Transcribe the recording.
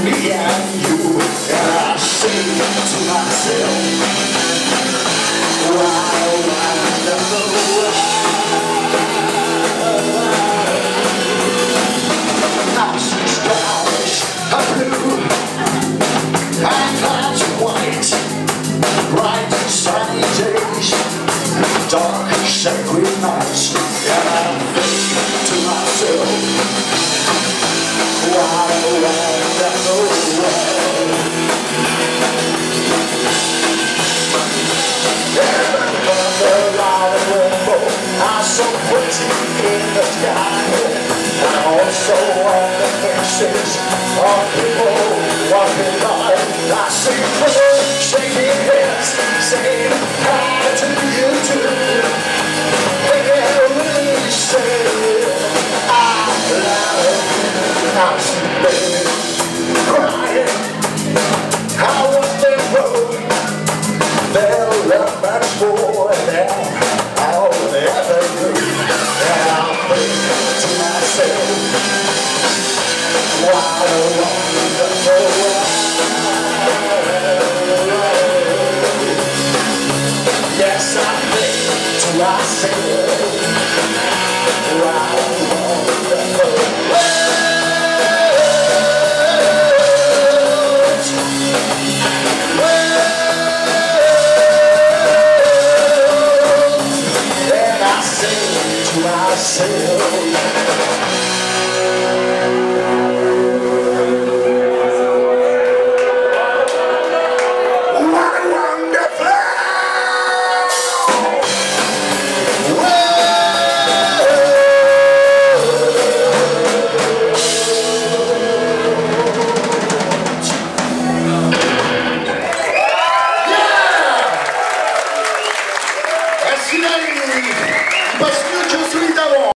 me and you, and I say to myself, wild, wonderful world. Houses, flowers are blue, and clouds are white, bright and sunny days, dark and sacred nights, and I think to myself, wild, wonderful world. Heaven under light and rainbow are so pretty in the sky, and also on the faces of people walking by. I see people shaking heads, saying how do you do? They can't really say I love you. I see baby crying, how was they road? They'll love much more than all they ever knew. And I'll think to myself, what a wonderful world. Yes, I think to myself,